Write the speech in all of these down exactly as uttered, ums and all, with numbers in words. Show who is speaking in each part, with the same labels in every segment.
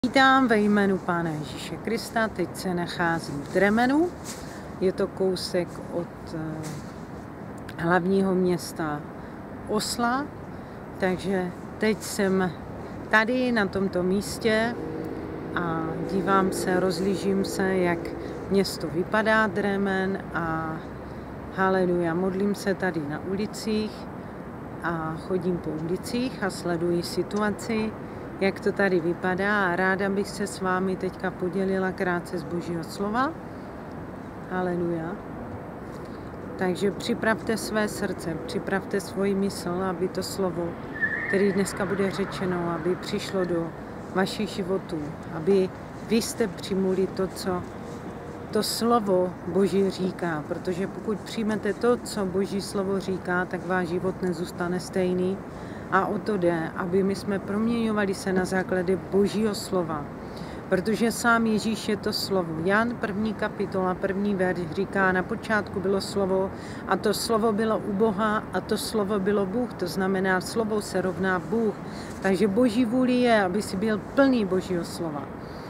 Speaker 1: Vítám ve jménu Pána Ježíše Krista, teď se nacházím v Dremenu, je to kousek od hlavního města Osla, takže teď jsem tady na tomto místě a dívám se, rozlížím se, jak město vypadá Dremen a haleluja, modlím se tady na ulicích a chodím po ulicích a sleduji situaci, jak to tady vypadá a ráda bych se s vámi teďka podělila krátce z Božího slova. Haleluja. Takže připravte své srdce, připravte svoji mysl, aby to slovo, které dneska bude řečeno, aby přišlo do vašich životů, aby vy jste přijmuli to, co to slovo Boží říká, protože pokud přijmete to, co Boží slovo říká, tak váš život nezůstane stejný. A o to jde, aby my jsme proměňovali se na základě Božího slova. Protože sám Ježíš je to slovo. Jan první kapitola, první verš říká, na počátku bylo slovo a to slovo bylo u Boha a to slovo bylo Bůh. To znamená, slovo se rovná Bůh. Takže Boží vůli je, aby si byl plný Božího slova.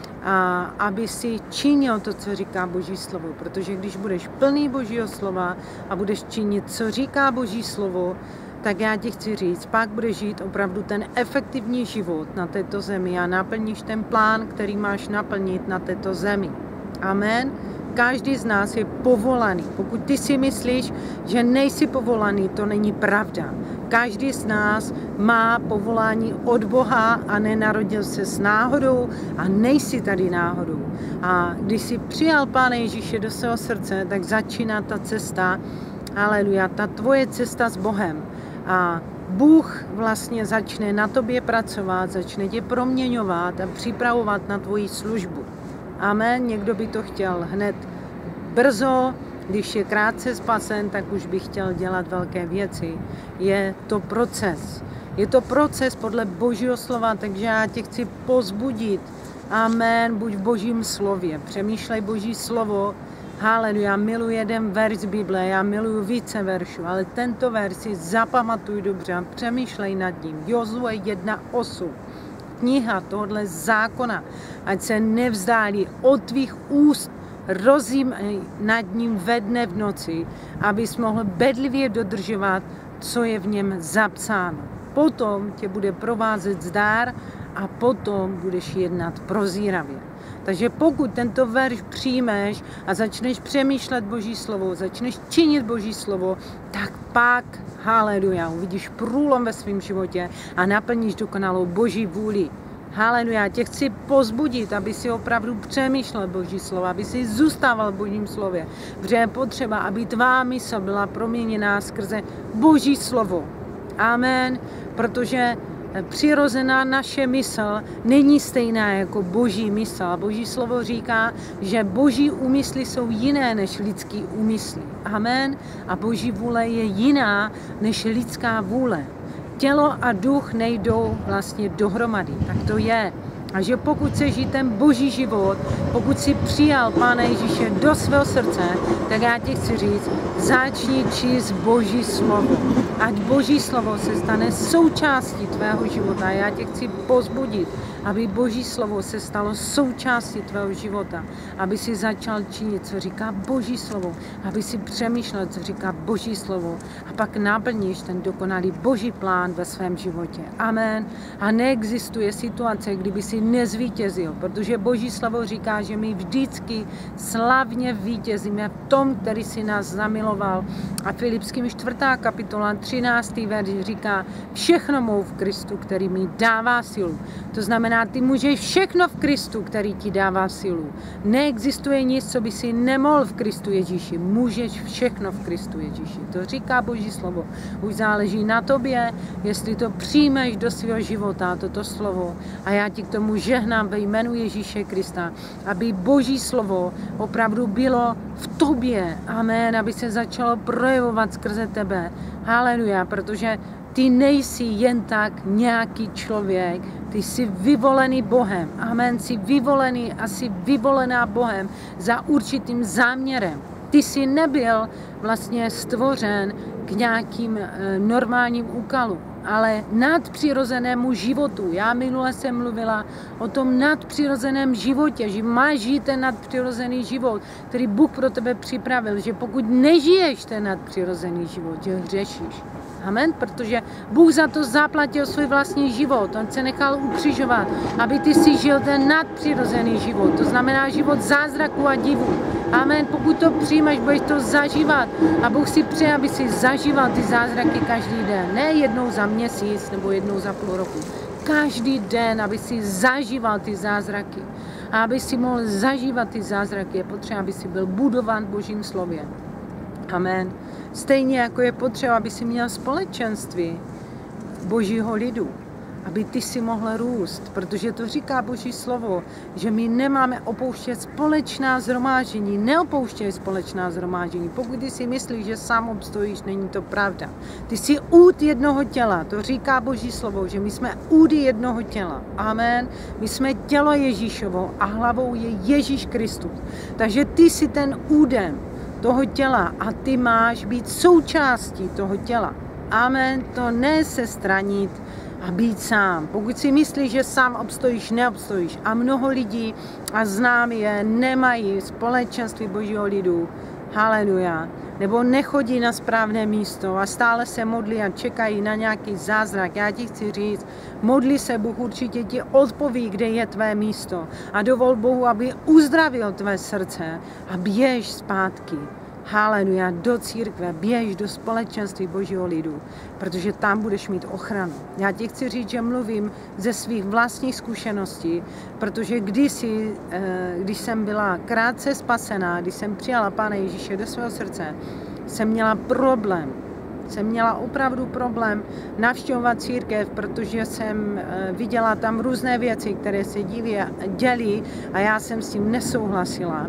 Speaker 1: A aby si činil to, co říká Boží slovo. Protože když budeš plný Božího slova a budeš činit, co říká Boží slovo, tak já ti chci říct, pak budeš žít opravdu ten efektivní život na této zemi a naplníš ten plán, který máš naplnit na této zemi. Amen. Každý z nás je povolaný. Pokud ty si myslíš, že nejsi povolaný, to není pravda. Každý z nás má povolání od Boha a nenarodil se s náhodou a nejsi tady náhodou. A když jsi přijal Pána Ježíše do svého srdce, tak začíná ta cesta, haleluja, ta tvoje cesta s Bohem. A Bůh vlastně začne na tobě pracovat, začne tě proměňovat a připravovat na tvoji službu. Amen. Někdo by to chtěl hned brzo, když je krátce spasen, tak už by chtěl dělat velké věci. Je to proces. Je to proces podle Božího slova, takže já tě chci pozbudit. Amen. Buď v Božím slově. Přemýšlej Boží slovo. Haleluja, já miluji jeden verš z Bible, já miluji více veršů, ale tento verš si zapamatuj dobře a přemýšlej nad ním. Jozue jedna osm. Kniha tohle zákona, ať se nevzdálí od tvých úst, rozjímej nad ním ve dne v noci, abys mohl bedlivě dodržovat, co je v něm zapsáno. Potom tě bude provázet zdár a potom budeš jednat prozíravě. Takže pokud tento verš přijmeš a začneš přemýšlet Boží slovo, začneš činit Boží slovo, tak pak, haleluja, uvidíš průlom ve svém životě a naplníš dokonalou Boží vůli. Haleluja, tě chci pozbudit, aby si opravdu přemýšlel Boží slovo, aby si zůstával v Božím slově, protože je potřeba, aby tvá mysl byla proměněná skrze Boží slovo. Amen, protože přirozená naše mysl není stejná jako Boží mysl. Boží slovo říká, že Boží úmysly jsou jiné než lidský úmysly. Amen. A Boží vůle je jiná než lidská vůle. Tělo a duch nejdou vlastně dohromady. Tak to je. A že pokud chceš žít ten Boží život, pokud jsi přijal Pána Ježíše do svého srdce, tak já ti chci říct, začni číst Boží slovo. Ať Boží slovo se stane součástí tvého života. Já tě chci pozbudit, aby Boží slovo se stalo součástí tvého života. Aby si začal činit, co říká Boží slovo. Aby si přemýšlel, co říká Boží slovo. A pak naplníš ten dokonalý Boží plán ve svém životě. Amen. A neexistuje situace, kdyby si nezvítězil, protože Boží slovo říká, že my vždycky slavně vítězíme v tom, který si nás zamiloval. A Filipským čtvrtá kapitola, třináctý verš říká, všechno mohu v Kristu, který mi dává silu. To znamená, ty můžeš všechno v Kristu, který ti dává silu. Neexistuje nic, co by si nemohl v Kristu Ježíši. Můžeš všechno v Kristu Ježíši. To říká Boží slovo. Už záleží na tobě, jestli to přijmeš do svého života, toto slovo. A já ti k tomu žehnám ve jménu Ježíše Krista, aby Boží slovo opravdu bylo v tobě. Amen, aby se začalo projevovat skrze tebe. Haleluja, protože ty nejsi jen tak nějaký člověk, ty jsi vyvolený Bohem. Amen, jsi vyvolený a jsi vyvolená Bohem za určitým záměrem. ty jsi nebyl vlastně stvořen k nějakým e, normálním úkolům, ale nadpřirozenému životu. Já minule jsem mluvila o tom nadpřirozeném životě, že máš žít ten nadpřirozený život, který Bůh pro tebe připravil, že pokud nežiješ ten nadpřirozený život, že hřešíš. Amen, protože Bůh za to zaplatil svůj vlastní život, on se nechal ukřižovat, aby ty si žil ten nadpřirozený život, to znamená život zázraků a divů. Amen, pokud to přijmeš, budeš to zažívat a Bůh si přeje, aby si zažíval ty zázraky každý den, ne jednou za měsíc nebo jednou za půl roku. Každý den, aby si zažíval ty zázraky a aby si mohl zažívat ty zázraky, je potřeba, aby si byl budován v Božím slově. Amen. Stejně jako je potřeba, aby si měl společenství Božího lidu, aby ty si mohl růst, protože to říká Boží slovo, že my nemáme opouštět společná shromáždění, neopouštěj společná shromáždění. Pokud ty si myslíš, že sám obstojíš, není to pravda. Ty jsi úd jednoho těla, to říká Boží slovo, že my jsme údy jednoho těla. Amen. My jsme tělo Ježíšovo a hlavou je Ježíš Kristus. Takže ty jsi ten údem toho těla a ty máš být součástí toho těla. Amen. To ne se stranit a být sám. Pokud si myslíš, že sám obstojíš, neobstojíš. A mnoho lidí, a znám je, nemají společenství Božího lidu. Haleluja. Nebo nechodí na správné místo a stále se modlí a čekají na nějaký zázrak. Já ti chci říct, modli se, Bůh určitě ti odpoví, kde je tvé místo. A dovol Bohu, aby uzdravil tvé srdce a běž zpátky. Haleluja, do církve, běž do společenství Božího lidu, protože tam budeš mít ochranu. Já ti chci říct, že mluvím ze svých vlastních zkušeností, protože kdysi, když jsem byla krátce spasená, když jsem přijala Pána Ježíše do svého srdce, jsem měla problém. Jsem měla opravdu problém navštěvovat církev, protože jsem viděla tam různé věci, které se děly a já jsem s tím nesouhlasila.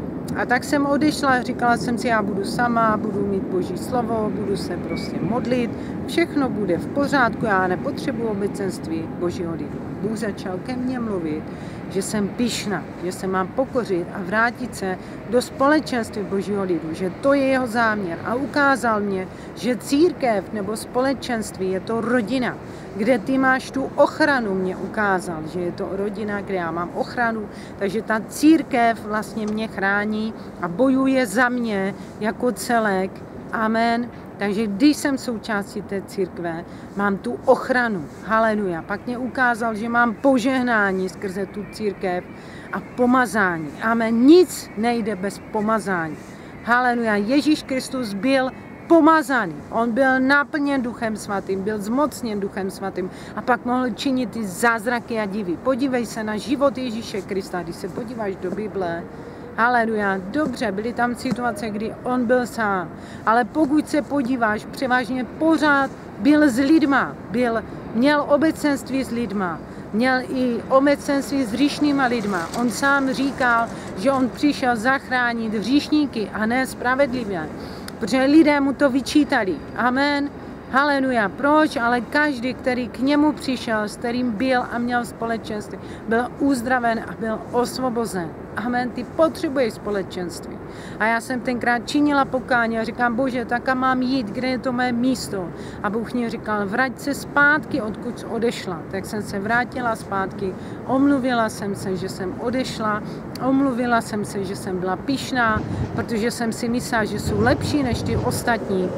Speaker 1: A tak jsem odešla, říkala jsem si, já budu sama, budu mít Boží slovo, budu se prostě modlit, všechno bude v pořádku, já nepotřebuji obecenství Božího lidu. Bůh začal ke mně mluvit, že jsem pyšná, že se mám pokořit a vrátit se do společenství Božího lidu, že to je jeho záměr. A ukázal mě, že církev nebo společenství je to rodina, kde ty máš tu ochranu, mě ukázal, že je to rodina, kde já mám ochranu, takže ta církev vlastně mě chrání a bojuje za mě jako celek. Amen. Takže když jsem součástí té církve, mám tu ochranu. Haleluja. Pak mě ukázal, že mám požehnání skrze tu církev a pomazání. Amen. Nic nejde bez pomazání. Haleluja. Ježíš Kristus byl pomazaný. On byl naplněn Duchem Svatým, byl zmocněn Duchem Svatým a pak mohl činit ty zázraky a divy. Podívej se na život Ježíše Krista, když se podíváš do Bible. Haleluja, dobře, byly tam situace, kdy on byl sám, ale pokud se podíváš, převážně pořád byl s lidma, byl, měl obecenství s lidma, měl i obecenství s hříšnýma lidma. On sám říkal, že on přišel zachránit hříšníky a ne spravedlivé, protože lidé mu to vyčítali. Amen. Haleluja. Proč? Ale každý, který k němu přišel, s kterým byl a měl společenství, byl uzdraven a byl osvobozen. Amen. Ty potřebuješ společenství. A já jsem tenkrát činila pokání a říkám, Bože, tak kam mám jít, kde je to mé místo? A Bůh mě říkal, vrať se zpátky, odkud jsi odešla. Tak jsem se vrátila zpátky, omluvila jsem se, že jsem odešla, omluvila jsem se, že jsem byla pyšná, protože jsem si myslela, že jsou lepší než ty ostatní.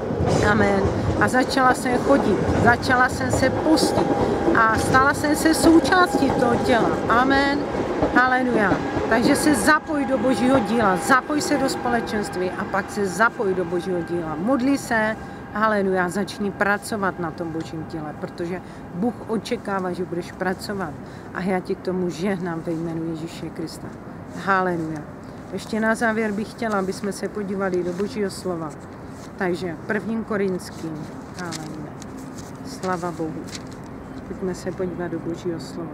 Speaker 1: Amen. A začala jsem chodit, začala jsem se postit a stala jsem se součástí toho těla. Amen. Haleluja. Takže se zapoj do Božího díla, zapoj se do společenství a pak se zapoj do Božího díla. Modli se, haleluja, začni pracovat na tom Božím díle, protože Bůh očekává, že budeš pracovat. A já ti k tomu žehnám ve jménu Ježíše Krista. Haleluja. Ještě na závěr bych chtěla, aby jsme se podívali do Božího slova. Takže prvním Korinským, haleluja, slava Bohu. Pojďme se podívat do Božího slova.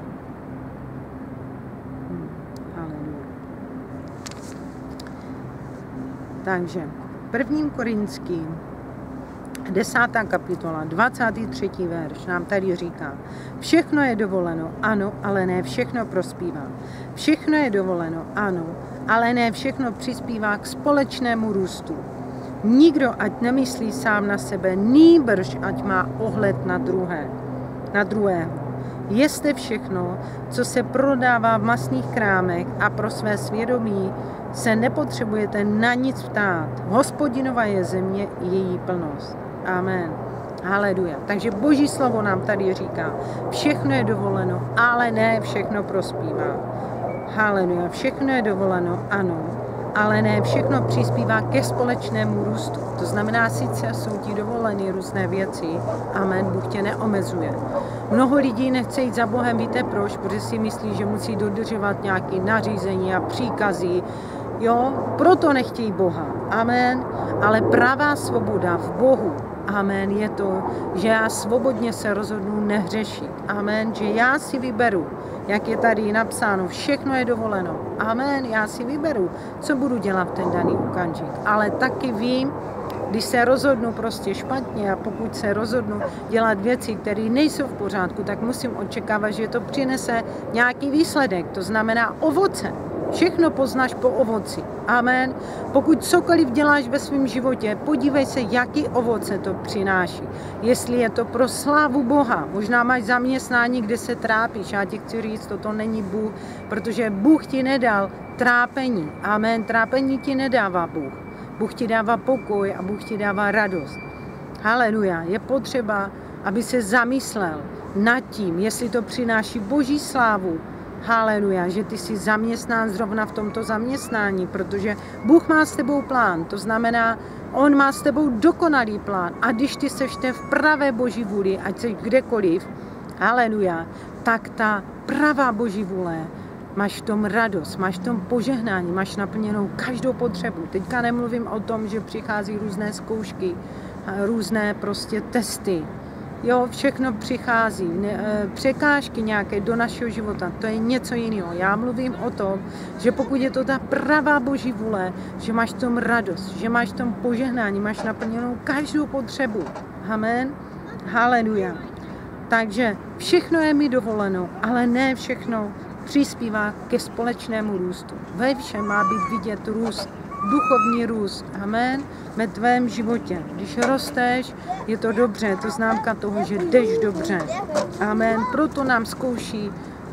Speaker 1: Hmm, haleluja. Takže prvním Korinským, desátá kapitola, dvacátý třetí verš nám tady říká, všechno je dovoleno, ano, ale ne všechno prospívá. Všechno je dovoleno, ano, ale ne všechno přispívá k společnému růstu. Nikdo ať nemyslí sám na sebe, nýbrž ať má ohled na druhé, na druhého. Jeste všechno, co se prodává v masných krámech a pro své svědomí se nepotřebujete na nic ptát. Hospodinova je země, její plnost. Amen. Haleluja. Takže Boží slovo nám tady říká, všechno je dovoleno, ale ne všechno prospívá. Haleluja. Všechno je dovoleno, ano, ale ne všechno přispívá ke společnému růstu. To znamená, sice jsou ti dovoleny různé věci, amen, Bůh tě neomezuje. Mnoho lidí nechce jít za Bohem, víte proč? Protože si myslí, že musí dodržovat nějaké nařízení a příkazy. Jo, proto nechtějí Boha. Amen. Ale pravá svoboda v Bohu, amen, je to, že já svobodně se rozhodnu nehřešit. Amen, že já si vyberu, jak je tady napsáno, všechno je dovoleno. Amen, já si vyberu, co budu dělat v ten daný okamžik. Ale taky vím, když se rozhodnu prostě špatně a pokud se rozhodnu dělat věci, které nejsou v pořádku, tak musím očekávat, že to přinese nějaký výsledek, to znamená ovoce. Všechno poznáš po ovoci. Amen. Pokud cokoliv děláš ve svém životě, podívej se, jaký ovoce to přináší. Jestli je to pro slávu Boha. Možná máš zaměstnání, kde se trápíš. Já ti chci říct, toto není Bůh, protože Bůh ti nedal trápení. Amen. Trápení ti nedává Bůh. Bůh ti dává pokoj a Bůh ti dává radost. Haleluja. Je potřeba, aby se zamyslel nad tím, jestli to přináší Boží slávu. Haleluja, že ty jsi zaměstnán zrovna v tomto zaměstnání, protože Bůh má s tebou plán, to znamená, on má s tebou dokonalý plán a když ty seš v pravé Boží vůli, ať jsi kdekoliv, haleluja, tak ta pravá Boží vůle, máš v tom radost, máš v tom požehnání, máš naplněnou každou potřebu. Teďka nemluvím o tom, že přichází různé zkoušky, různé prostě testy. Jo, všechno přichází, ne, překážky nějaké do našeho života, to je něco jiného. Já mluvím o tom, že pokud je to ta pravá Boží vůle, že máš v tom radost, že máš v tom požehnání, máš naplněnou každou potřebu. Amen. Haleluja. Takže všechno je mi dovoleno, ale ne všechno přispívá ke společnému růstu. Ve všem má být vidět růst, duchovní růst. Amen. Ve tvém životě. Když rosteš, je to dobře, to známka toho, že jdeš dobře. Amen. Proto nám zkouší,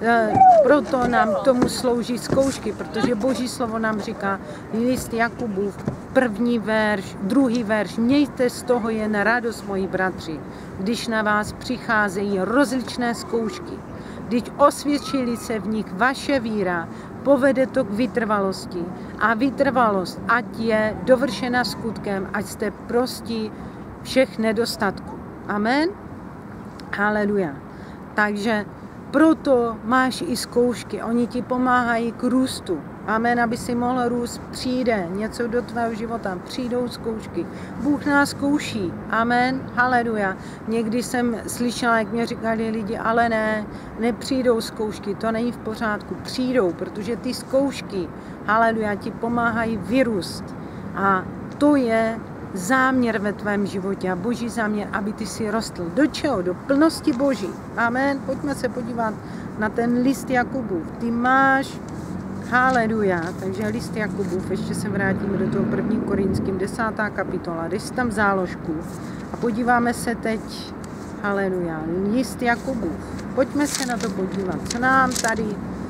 Speaker 1: proto nám tomu slouží zkoušky, protože Boží slovo nám říká, list Jakubův, první verš, druhý verš, mějte z toho jen radost, moji bratři, když na vás přicházejí rozličné zkoušky. Když osvědčili se v nich vaše víra, povede to k vytrvalosti. A vytrvalost, ať je dovršena skutkem, ať jste prostí všech nedostatků. Amen? Haleluja. Takže proto máš i zkoušky. Oni ti pomáhají k růstu. Amen, aby si mohl růst, přijde něco do tvého života, přijdou zkoušky. Bůh nás zkouší. Amen, haleluja. Někdy jsem slyšela, jak mě říkali lidi, ale ne, nepřijdou zkoušky, to není v pořádku. Přijdou, protože ty zkoušky, haleluja, ti pomáhají vyrůst. A to je záměr ve tvém životě a Boží záměr, aby ty si rostl. Do čeho? Do plnosti Boží. Amen. Pojďme se podívat na ten list Jakubův. Ty máš, haleluja, takže list Jakubův, ještě se vrátíme do toho první Korinským, desátá kapitola, dej si tam záložku a podíváme se teď, haleluja, list Jakubův. Pojďme se na to podívat, co nám tady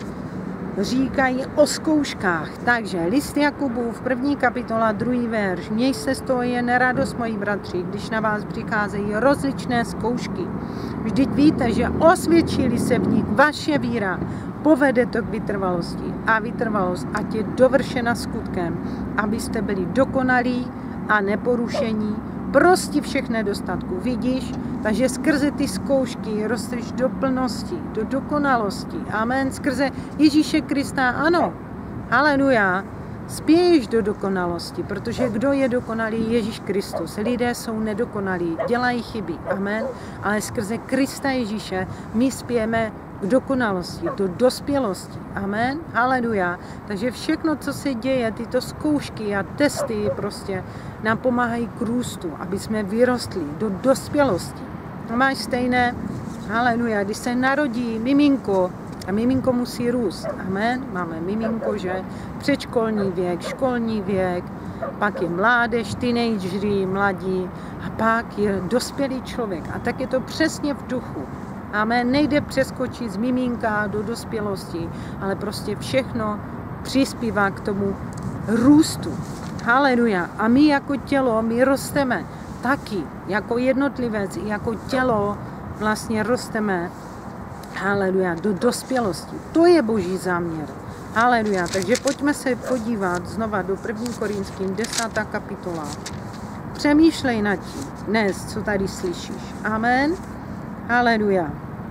Speaker 1: říkají o zkouškách. Takže list Jakubův, první kapitola, druhý verš. Měj se z toho jen radost, moji bratři, když na vás přicházejí rozličné zkoušky. Vždyť víte, že osvědčili se v nich vaše víra, povede to k vytrvalosti. A vytrvalost, ať je dovršena skutkem, abyste byli dokonalí a neporušení, prosti všech nedostatků. Vidíš? Takže skrze ty zkoušky rosteš do plnosti, do dokonalosti. Amen. Skrze Ježíše Krista, ano. Haleluja. Spěješ do dokonalosti, protože kdo je dokonalý? Ježíš Kristus. Lidé jsou nedokonalí, dělají chyby. Amen. Ale skrze Krista Ježíše my spějeme k dokonalosti, do dospělosti. Amen. Haleluja. Takže všechno, co se děje, tyto zkoušky a testy prostě nám pomáhají k růstu, aby jsme vyrostli do dospělosti. A máš stejné, haleluja, když se narodí miminko, a miminko musí růst. Amen. Máme miminko, že předškolní věk, školní věk, pak je mládež, teenageři, mladí a pak je dospělý člověk. A tak je to přesně v duchu. Amen. Nejde přeskočit z miminka do dospělosti, ale prostě všechno přispívá k tomu růstu. Haleluja. A my jako tělo, my rosteme taky. Jako jednotlivec, jako tělo vlastně rosteme. Haleluja, do dospělosti. To je Boží záměr. Haleluja. Takže pojďme se podívat znova do prvního Korinským, desátá kapitola. Přemýšlej nad tím dnes, co tady slyšíš. Amen. Haleluja.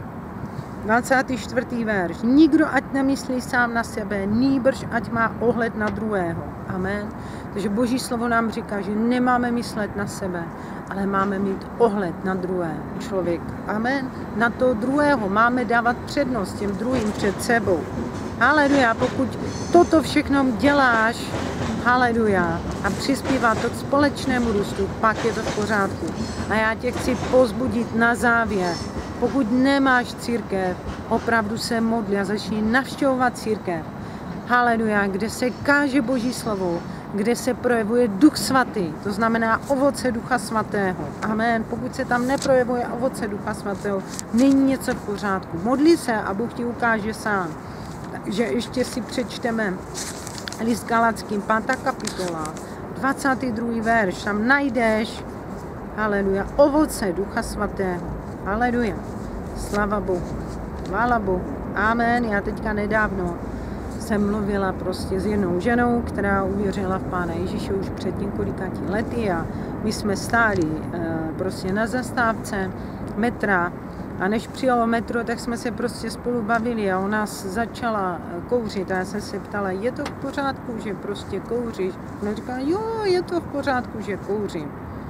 Speaker 1: dvacátý čtvrtý verš. Nikdo ať nemyslí sám na sebe, nýbrž ať má ohled na druhého. Amen. Takže Boží slovo nám říká, že nemáme myslet na sebe, ale máme mít ohled na druhého člověka. Amen. Na toho druhého máme dávat přednost těm druhým před sebou. Haleluja. Pokud toto všechno děláš, haleluja, a přispívá to k společnému růstu, pak je to v pořádku. A já tě chci povzbudit na závěr. Pokud nemáš církev, opravdu se modli a začni navštěvovat církev. Haleluja, kde se káže Boží slovo, kde se projevuje Duch Svatý, to znamená ovoce Ducha Svatého. Amen. Pokud se tam neprojevuje ovoce Ducha Svatého, není něco v pořádku. Modli se a Bůh ti ukáže sám. Takže ještě si přečteme list Galackým, pátá kapitola, dvacátý druhý verš, tam najdeš, haleluja, ovoce Ducha Svatého. Haleluja. Slava Bohu. Chvála Bohu. Amen. Já teďka nedávno jsem mluvila prostě s jednou ženou, která uvěřila v Pána Ježíše už před několika lety a my jsme stáli prostě na zastávce metra a než přijelo metro, tak jsme se prostě spolu bavili a ona začala kouřit a já jsem se ptala, je to v pořádku, že prostě kouříš? Ona říká, jo, je to v pořádku, že kouřím.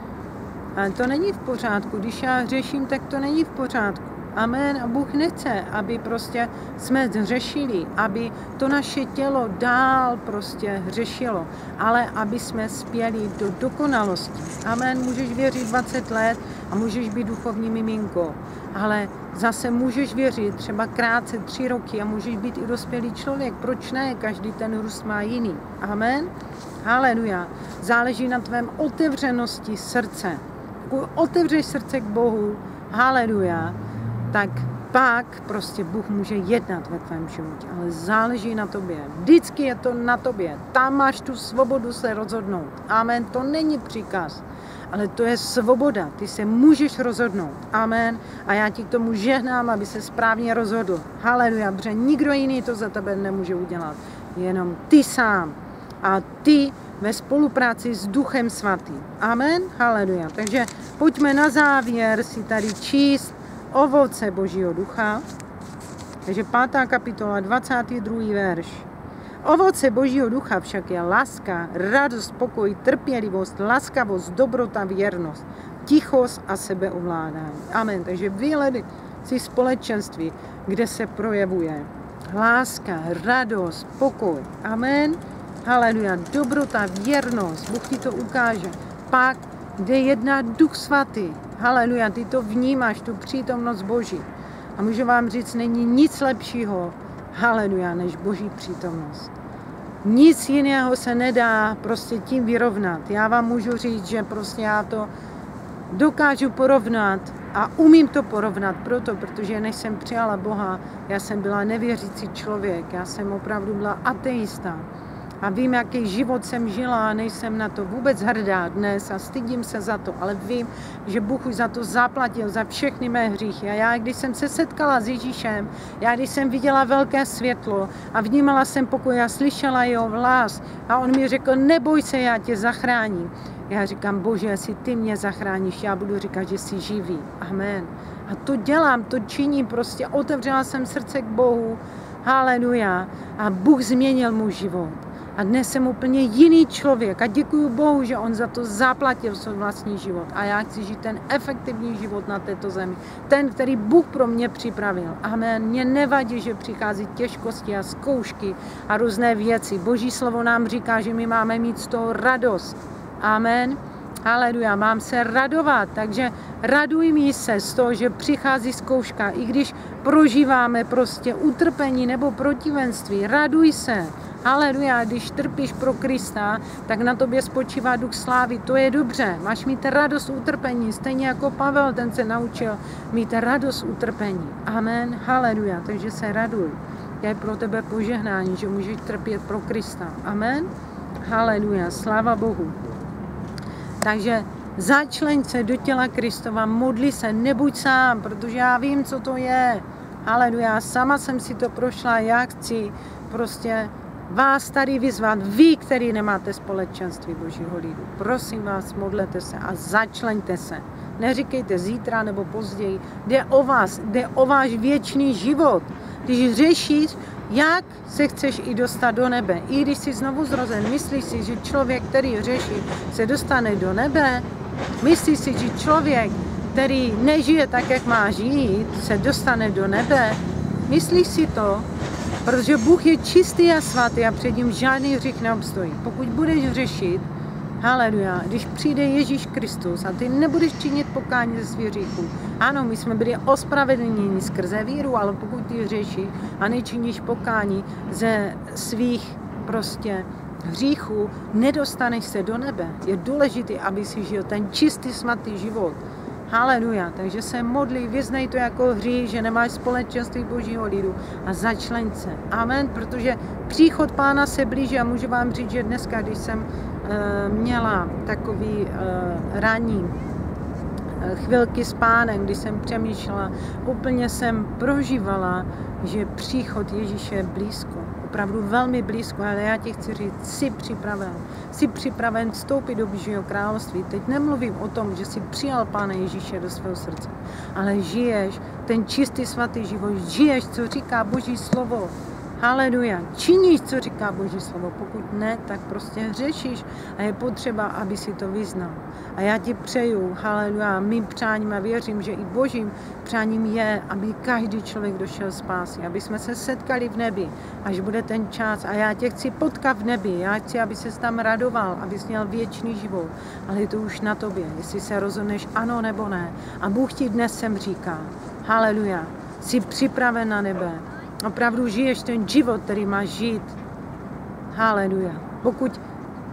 Speaker 1: Ale to není v pořádku, když já řeším, tak to není v pořádku. Amen. A Bůh nechce, aby prostě jsme hřešili, aby to naše tělo dál prostě hřešilo, ale aby jsme spěli do dokonalosti. Amen. Můžeš věřit dvacet let a můžeš být duchovní miminko, ale zase můžeš věřit třeba krátce tři roky a můžeš být i dospělý člověk. Proč ne? Každý ten růst má jiný. Amen. Haleluja. Záleží na tvém otevřenosti srdce. Pokud otevřeš srdce k Bohu, haleluja, tak pak prostě Bůh může jednat ve tvém životě, ale záleží na tobě. Vždycky je to na tobě. Tam máš tu svobodu se rozhodnout. Amen. To není příkaz, ale to je svoboda. Ty se můžeš rozhodnout. Amen. A já ti k tomu žehnám, aby se správně rozhodl. Haleluja, protože nikdo jiný to za tebe nemůže udělat. Jenom ty sám. A ty ve spolupráci s Duchem Svatým. Amen. Haleluja. Takže pojďme na závěr si tady číst ovoce Božího ducha. Takže pátá kapitola, dvacátý druhý verš. Ovoce Božího ducha však je láska, radost, pokoj, trpělivost, laskavost, dobrota, věrnost, tichost a sebeovládání. Amen. Takže vyhledej si společenství, kde se projevuje láska, radost, pokoj. Amen. Haleluja. Dobrota, věrnost. Bůh ti to ukáže. Pak kde jedná Duch Svatý. Haleluja, ty to vnímáš, tu přítomnost Boží. A můžu vám říct, není nic lepšího, haleluja, než Boží přítomnost. Nic jiného se nedá prostě tím vyrovnat. Já vám můžu říct, že prostě já to dokážu porovnat a umím to porovnat proto, protože než jsem přijala Boha, já jsem byla nevěřící člověk, já jsem opravdu byla ateista. A vím, jaký život jsem žila a nejsem na to vůbec hrdá dnes a stydím se za to, ale vím, že Bůh už za to zaplatil, za všechny mé hříchy. A já, když jsem se setkala s Ježíšem, já, když jsem viděla velké světlo a vnímala jsem pokoj a slyšela jeho hlas a on mi řekl, neboj se, já tě zachráním. Já říkám, Bože, jestli ty mě zachráníš, já budu říkat, že jsi živý. Amen. A to dělám, to činím, prostě otevřela jsem srdce k Bohu. Haleluja. A Bůh změnil můj život. A dnes jsem úplně jiný člověk a děkuji Bohu, že on za to zaplatil svůj vlastní život. A já chci žít ten efektivní život na této zemi. Ten, který Bůh pro mě připravil. Amen. Mně nevadí, že přichází těžkosti a zkoušky a různé věci. Boží slovo nám říká, že my máme mít z toho radost. Amen. Haleluja, mám se radovat, takže radujme se z toho, že přichází zkouška, i když prožíváme prostě utrpení nebo protivenství, raduj se. Haleluja, když trpíš pro Krista, tak na tobě spočívá duch slávy, to je dobře, máš mít radost utrpení, stejně jako Pavel, ten se naučil mít radost utrpení. Amen, haleluja, takže se raduj. Je pro tebe požehnání, že můžeš trpět pro Krista. Amen, haleluja, sláva Bohu. Takže začleň se do těla Kristova, modli se, nebuď sám, protože já vím, co to je. Haleluja, sama jsem si to prošla, já chci prostě vás tady vyzvat, vy, který nemáte společenství Božího lidu. Prosím vás, modlete se a začleňte se. Neříkejte zítra nebo později, jde o vás, jde o váš věčný život. Když řešíš, jak se chceš i dostat do nebe. I když jsi znovu zrozen, myslíš si, že člověk, který řeší, se dostane do nebe? Myslíš si, že člověk, který nežije tak, jak má žít, se dostane do nebe? Myslíš si to? Protože Bůh je čistý a svatý a před ním žádný hřích neobstojí. Pokud budeš řešit, haleluja, když přijde Ježíš Kristus a ty nebudeš činit pokání ze svých hříchů. Ano, my jsme byli ospravedlněni skrze víru, ale pokud ty řešíš a nečiníš pokání ze svých prostě hříchů, nedostaneš se do nebe. Je důležité, aby si žil ten čistý, svatý život. Haleluja, takže se modlí, vyznej to jako hřích, že nemáš společenství Božího lidu a začleň se. Amen, protože příchod Pána se blíží a můžu vám říct, že dneska, když jsem uh, měla takový uh, ranní uh, chvilky s Pánem, když jsem přemýšlela, úplně jsem prožívala, že příchod Ježíše je blízko. Opravdu velmi blízko, ale já ti chci říct, jsi připraven. Jsi připraven vstoupit do Božího království. Teď nemluvím o tom, že jsi přijal Pána Ježíše do svého srdce, ale žiješ ten čistý svatý život, žiješ, co říká Boží slovo. Haleluja. Činíš, co říká Boží slovo. Pokud ne, tak prostě hřešíš a je potřeba, aby si to vyznal. A já ti přeju, haleluja, mým přáním a věřím, že i Božím přáním je, aby každý člověk došel spásy, aby jsme se setkali v nebi, až bude ten čas. A já tě chci potkat v nebi, já chci, aby ses tam radoval, abys měl věčný život. Ale je to už na tobě, jestli se rozhodneš ano nebo ne. A Bůh ti dnes sem říká, haleluja, jsi připraven na nebe. Opravdu žiješ ten život, který máš žít. Haleluja. Pokud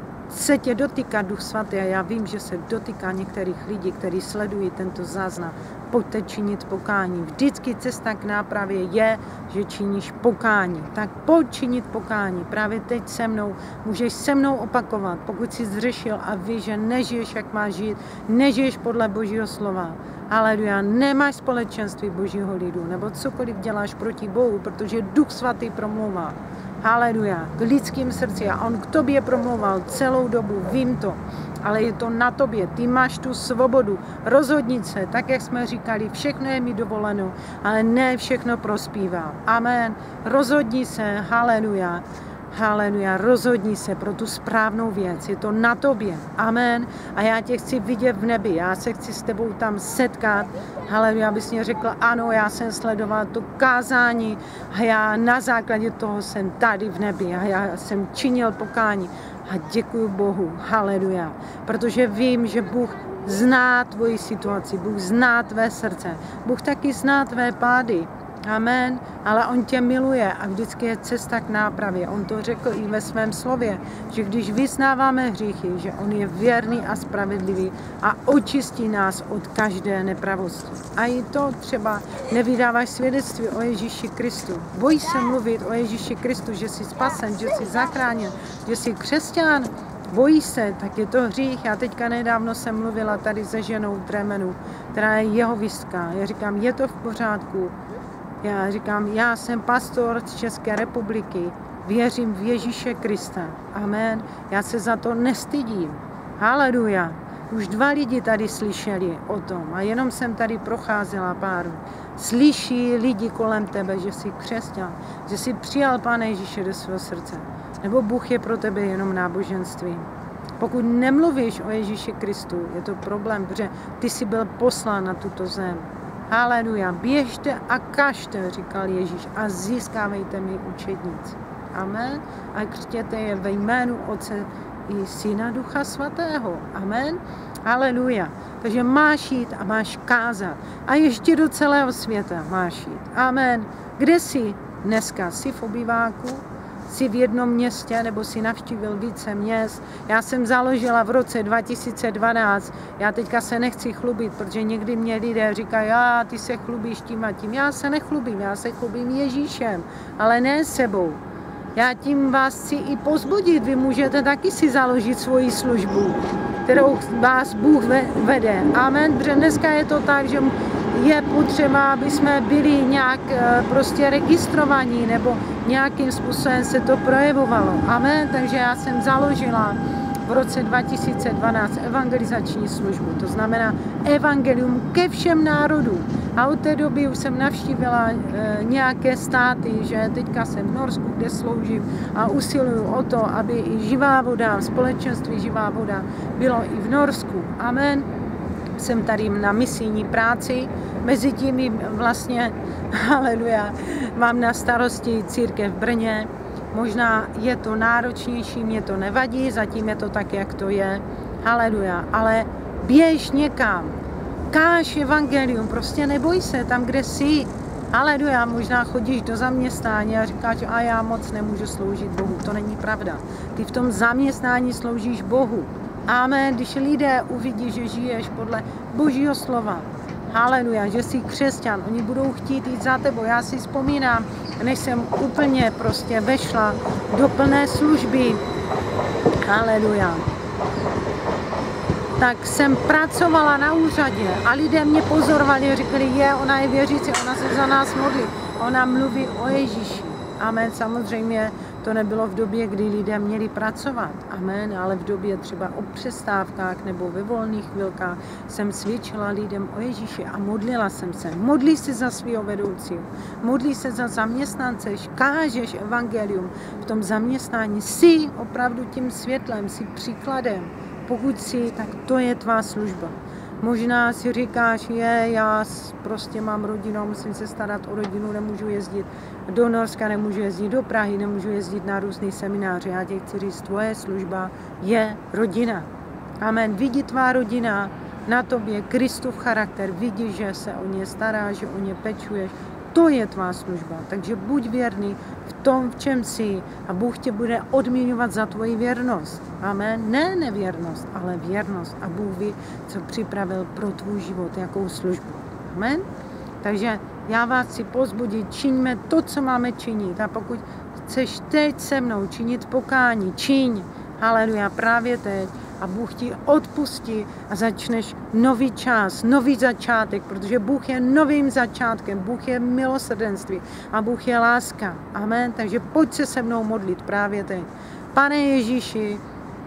Speaker 1: se tě dotýká Duch Svatý, a já vím, že se dotýká některých lidí, kteří sledují tento záznam, pojďte činit pokání. Vždycky cesta k nápravě je, že činíš pokání. Tak pojď činit pokání. Právě teď se mnou, můžeš se mnou opakovat, pokud jsi zřešil a víš, že nežiješ, jak máš žít, nežiješ podle Božího slova. Haleluja, nemáš společenství Božího lidu, nebo cokoliv děláš proti Bohu, protože Duch Svatý promlouvá. Haleluja, k lidským srdci a on k tobě promlouval celou dobu, vím to, ale je to na tobě, ty máš tu svobodu, rozhodni se, tak jak jsme říkali, všechno je mi dovoleno, ale ne všechno prospívá. Amen, rozhodni se, haleluja. Haleluja, rozhodni se pro tu správnou věc, je to na tobě, amen. A já tě chci vidět v nebi, já se chci s tebou tam setkat, haleluja, abys mě řekl, ano, já jsem sledoval to kázání a já na základě toho jsem tady v nebi a já jsem činil pokání a děkuji Bohu, haleluja, protože vím, že Bůh zná tvoji situaci, Bůh zná tvé srdce, Bůh taky zná tvé pády. Amen, ale on tě miluje a vždycky je cesta k nápravě. On to řekl i ve svém slově, že když vyznáváme hříchy, že on je věrný a spravedlivý a očistí nás od každé nepravosti. A i to třeba nevydáváš svědectví o Ježíši Kristu. Bojíš se mluvit o Ježíši Kristu, že jsi spasen, že jsi zachráněn, že jsi křesťan. Bojíš se, tak je to hřích. Já teďka nedávno jsem mluvila tady se ženou v Dremenu, která je jehovistka. Já říkám, je to v pořádku. Já říkám, já jsem pastor z České republiky, věřím v Ježíše Krista. Amen. Já se za to nestydím. Haleluja. Už dva lidi tady slyšeli o tom a jenom jsem tady procházela pár. Slyší lidi kolem tebe, že jsi křesťan, že jsi přijal Pána Ježíše do svého srdce. Nebo Bůh je pro tebe jenom náboženství. Pokud nemluvíš o Ježíši Kristu, je to problém, protože ty jsi byl poslán na tuto zem. Haleluja. Běžte a kažte, říkal Ježíš, a získávejte mi učedníci. Amen. A křtěte je ve jménu Otce i Syna Ducha Svatého. Amen. Haleluja. Takže máš jít a máš kázat. A ještě do celého světa máš jít. Amen. Kde jsi dneska? Jsi v obyváku? Jsi v jednom městě, nebo si navštívil více měst. Já jsem založila v roce dva tisíce dvanáct. Já teďka se nechci chlubit, protože někdy mě lidé říkají, já, ty se chlubíš tím a tím. Já se nechlubím, já se chlubím Ježíšem, ale ne sebou. Já tím vás chci i pozbudit. Vy můžete taky si založit svoji službu, kterou vás Bůh vede. Amen. Protože dneska je to tak, že je potřeba, aby jsme byli nějak prostě registrovaní, nebo nějakým způsobem se to projevovalo. Amen. Takže já jsem založila v roce dva tisíce dvanáct evangelizační službu. To znamená evangelium ke všem národům. A od té doby už jsem navštívila e, nějaké státy, že teďka jsem v Norsku, kde sloužím a usiluju o to, aby i živá voda, společenství živá voda bylo i v Norsku. Amen. Jsem tady na misijní práci, mezi tím vlastně, haleluja, mám na starosti církev v Brně. Možná je to náročnější, mě to nevadí, zatím je to tak, jak to je, haleluja, ale běž někam, káž evangelium, prostě neboj se tam, kde jsi, haleluja, možná chodíš do zaměstnání a říkáš, a já moc nemůžu sloužit Bohu, to není pravda, ty v tom zaměstnání sloužíš Bohu. Amen, když lidé uvidí, že žiješ podle Božího slova, haleluja, že jsi křesťan, oni budou chtít jít za tebou. Já si vzpomínám, než jsem úplně prostě vešla do plné služby, haleluja, tak jsem pracovala na úřadě a lidé mě pozorovali a říkali, je, ona je věřící, ona se za nás modlí, ona mluví o Ježíši. Amen, samozřejmě to nebylo v době, kdy lidé měli pracovat, amen, ale v době třeba o přestávkách nebo ve volných chvilkách jsem svědčila lidem o Ježíši a modlila jsem se. Modlí se za svého vedoucího, modlí se za zaměstnance, kážeš evangelium v tom zaměstnání, jsi opravdu tím světlem, jsi příkladem. Pokud jsi, tak to je tvá služba. Možná si říkáš, je, já prostě mám rodinu, musím se starat o rodinu, nemůžu jezdit do Norska, nemůžu jezdit do Prahy, nemůžu jezdit na různé semináře. Já tě chci říct, tvoje služba je rodina. Amen. Vidí tvá rodina na tobě Kristův charakter, vidí, že se o ně staráš, že o ně pečuješ. To je tvá služba. Takže buď věrný v tom, v čem jsi a Bůh tě bude odměňovat za tvoji věrnost. Amen. Ne nevěrnost, ale věrnost. A Bůh ví, co připravil pro tvůj život, jakou službu. Amen. Takže já vás chci pozbudit, čiňme to, co máme činit. A pokud chceš teď se mnou činit pokání, čiň. Haleluja, právě teď. A Bůh ti odpustí a začneš nový čas, nový začátek, protože Bůh je novým začátkem, Bůh je milosrdenství a Bůh je láska. Amen. Takže pojď se se mnou modlit právě teď. Pane Ježíši,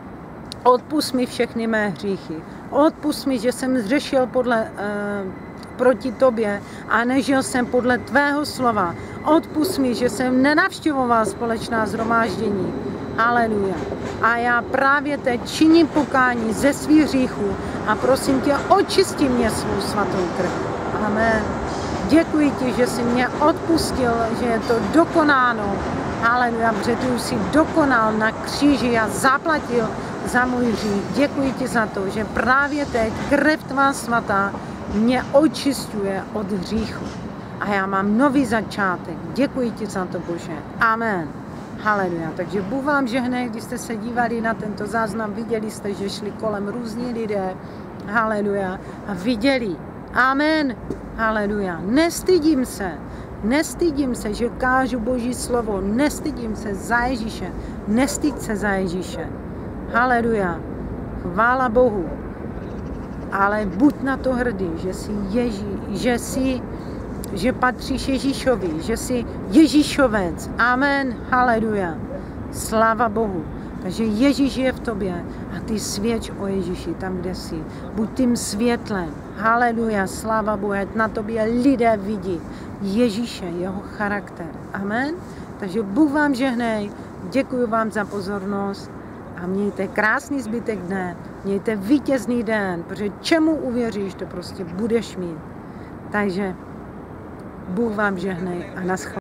Speaker 1: odpusť mi všechny mé hříchy. Odpusť mi, že jsem zřešil podle, uh, proti tobě a nežil jsem podle tvého slova. Odpusť mi, že jsem nenavštěvoval společná shromáždění. Haleluja. A já právě teď činím pokání ze svých hříchů a prosím tě, očisti mě svou svatou krví. Amen. Děkuji ti, že jsi mě odpustil, že je to dokonáno. Haleluja, protože ty už jsi dokonal na kříži a zaplatil za můj hřích. Děkuji ti za to, že právě teď krev tvá svatá mě očistuje od hříchu. A já mám nový začátek. Děkuji ti za to, Bože. Amen. Haleluja. Takže Bůh vám žehnej, když jste se dívali na tento záznam, viděli jste, že šli kolem různí lidé. Haleluja. A viděli. Amen. Haleluja. Nestydím se. Nestydím se, že kážu Boží slovo. Nestydím se za Ježíše. Nestyď se za Ježíše. Haleluja. Chvála Bohu. Ale buď na to hrdý, že jsi Ježí, že jsi že patříš Ježíšovi, že jsi Ježíšovec. Amen, haleluja. Sláva Bohu. Takže Ježíš je v tobě a ty svědč o Ježíši tam, kde jsi. Buď tím světlem. Haleluja, sláva Bohu. Na tobě lidé vidí Ježíše, jeho charakter. Amen. Takže Bůh vám žehnej. Děkuji vám za pozornost a mějte krásný zbytek dne, mějte vítězný den, protože čemu uvěříš, to prostě budeš mít. Takže Bůh vám žehnej a naschle.